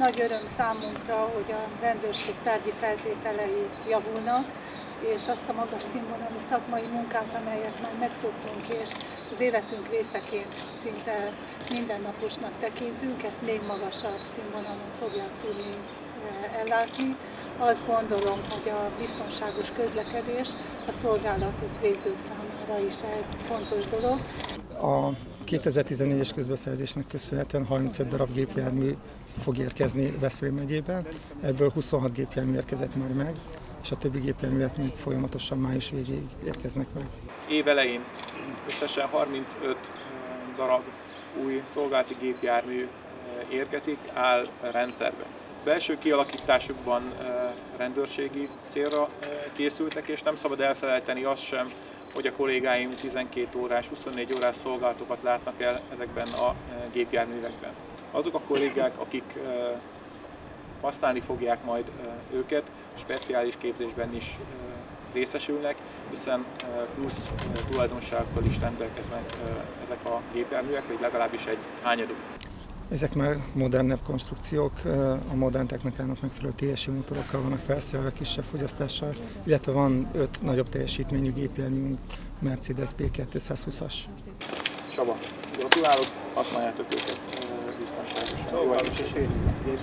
Nagy öröm számunkra, hogy a rendőrség tárgyi feltételei javulnak, és azt a magas színvonalú szakmai munkát, amelyet már megszoktunk, és az életünk részeként szinte mindennaposnak tekintünk, ezt még magasabb színvonalon fogják tudni ellátni. Azt gondolom, hogy a biztonságos közlekedés a szolgálatot végzők számára is egy fontos dolog. A 2014-es közbeszerzésnek köszönhetően 35 darab gépjármű fog érkezni Veszprém megyében, ebből 26 gépjármű érkezett már meg, és a többi gépjárművet még folyamatosan május végéig érkeznek meg. Év elején összesen 35 darab új szolgálati gépjármű érkezik, áll rendszerbe. Belső kialakításukban rendőrségi célra készültek, és nem szabad elfelejteni azt sem, hogy a kollégáim 12 órás, 24 órás szolgálatokat látnak el ezekben a gépjárművekben. Azok a kollégák, akik használni fogják majd őket, speciális képzésben is részesülnek, hiszen plusz tulajdonságokkal is rendelkeznek ezek a gépjárművek, vagy legalábbis egy hányaduk. Ezek már modernebb konstrukciók, a modern technikának megfelelő TSI motorokkal vannak felszerelve kisebb fogyasztással, illetve van 5 nagyobb teljesítményű gépjárműnk, Mercedes B220-as. Csaba, gratulálok, használjátok őket biztonságosan.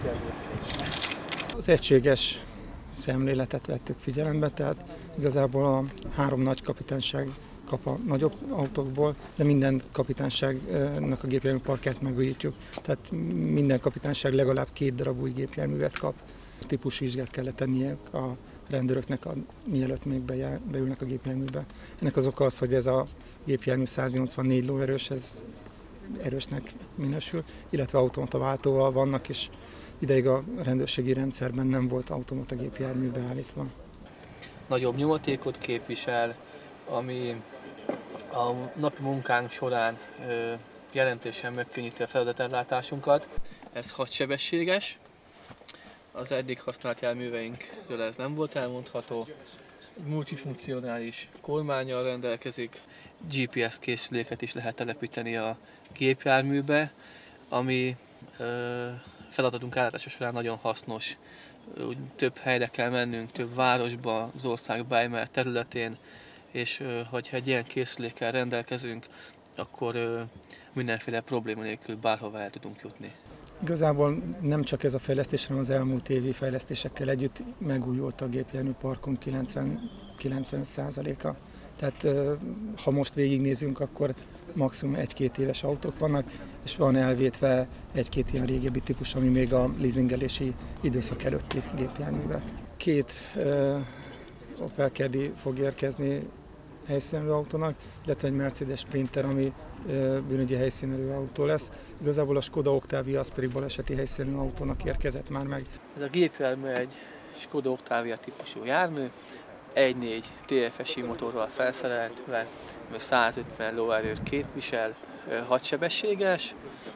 Az egységes szemléletet vettük figyelembe, tehát igazából a 3 nagy kapitányság kap a nagyobb autókból, de minden kapitányságnak a gépjármű parkját megújítjuk. Tehát minden kapitányság legalább 2 darab új gépjárművet kap. Típusvizsgát kellett tennie a rendőröknek, mielőtt még beülnek a gépjárműbe. Ennek az oka az, hogy ez a gépjármű 184 lóerős, ez erősnek minősül, illetve automata váltóval vannak, és ideig a rendőrségi rendszerben nem volt automata gépjármű beállítva. Nagyobb nyomatékot képvisel, ami a napi munkánk során jelentősen megkönnyíti a feladatellátásunkat. Ez 6 sebességes, az eddig használt járműveinkről ez nem volt elmondható. Multifunkcionális kormánnyal rendelkezik, GPS készüléket is lehet telepíteni a gépjárműbe, ami feladatunk ellátása során nagyon hasznos. Úgy több helyre kell mennünk, több városba, az ország bármely területén, és hogyha egy ilyen készülékkel rendelkezünk, akkor mindenféle probléma nélkül bárhova el tudunk jutni. Igazából nem csak ez a fejlesztés, hanem az elmúlt évi fejlesztésekkel együtt megújult a gépjárműparkunk 90-95%-a. Tehát ha most végignézünk, akkor maximum 1-2 éves autók vannak, és van elvétve 1-2 ilyen régebbi típus, ami még a leasingelési időszak előtti gépjárművek. 2 Opel Kaddy fog érkezni helyszínelő autónak, illetve egy Mercedes Sprinter, ami bűnügyi helyszínelő autó lesz. Igazából a Skoda Octavia, az pedig baleseti helyszínelő autónak érkezett már meg. Ez a gépjármű egy Skoda Octavia típusú jármű, 1.4 TFSI motorral felszereltve, 150 lóerőt képvisel, 6 sebességes.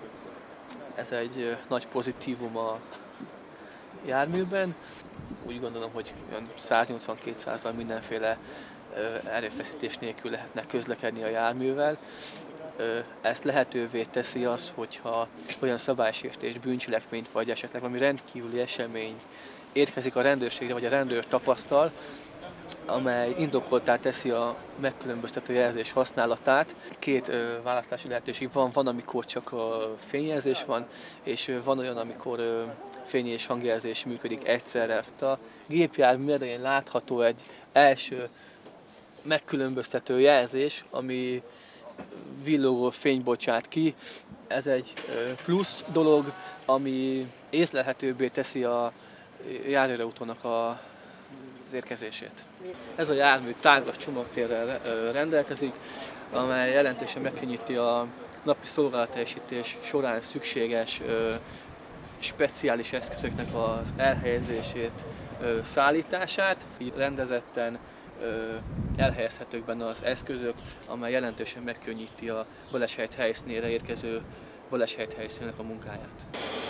Ez egy nagy pozitívum a járműben. Úgy gondolom, hogy 180-200-al mindenféle erőfeszítés nélkül lehetne közlekedni a járművel. Ezt lehetővé teszi az, hogyha olyan szabálysértés, bűncselekményt vagy esetleg valami rendkívüli esemény érkezik a rendőrségre, vagy a rendőr tapasztal, amely indokolttá teszi a megkülönböztető jelzés használatát. 2 választási lehetőség van, amikor csak a fényjelzés van, és van olyan, amikor fény- és hangjelzés működik egyszerre. A gépjármű elején látható egy első megkülönböztető jelzés, ami villogó fényt bocsát ki. Ez egy plusz dolog, ami észlelhetőbbé teszi a járőrautónak az érkezését. Ez a jármű tárglas csomagtérrel rendelkezik, amely jelentősen megkönnyíti a napi szolgálatteljesítés során szükséges speciális eszközöknek az elhelyezését, szállítását. Így rendezetten elhelyezhetők benne az eszközök, amely jelentősen megkönnyíti a baleset helyszínére érkező baleset helyszínnek a munkáját.